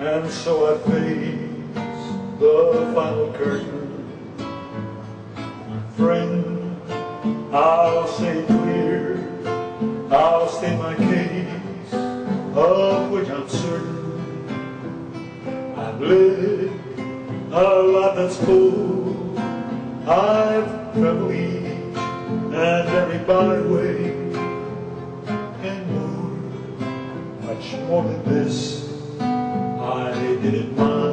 And so I face the final curtain. Friend, I'll say it clear, I'll state my case, of which I'm certain. I've lived a life that's full, I've traveled each and every byway, and more, much more than this, I did it my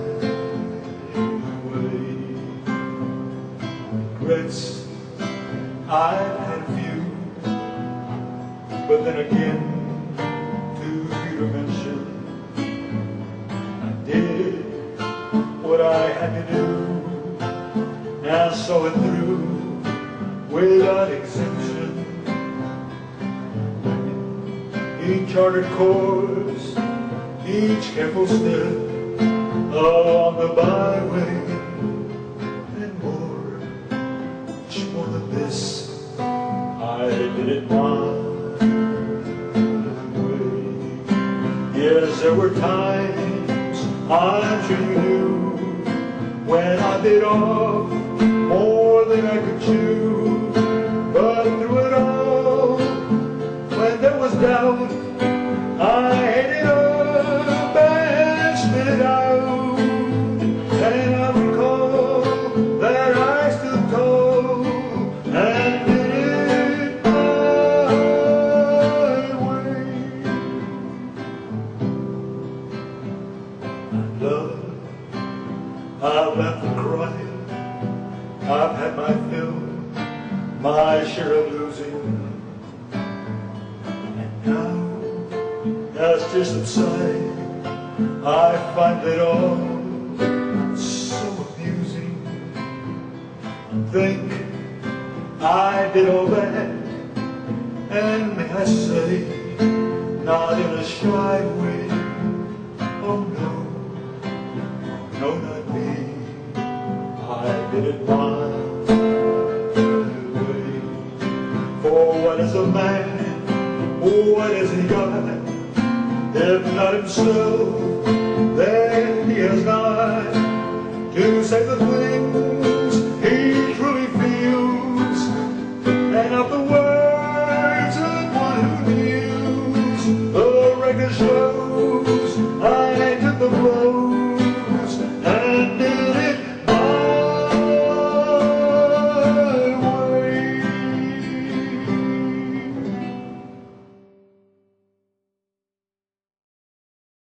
way. Regrets, I've had a few, but then again, too few to mention. I did what I had to do, and saw it through without exemption. Each charted course, each careful step along the byway, and more, much more than this, I did it my way. Yes, there were times, I'm sure you knew, when I bit off more than I could chew. But through it all, when there was doubt, I ate it up and spit it out. And I recall that I stood tall and did it my way. I love, I've laughed and cried, I've had my fill, my share of losing. And now, as to subside, I find it all so amusing. Think I did all that, and may I say, not in a shy way. Oh no, no, not me, I did it my way. For what is a man, what has he got, if not himself, then he has not to say the thing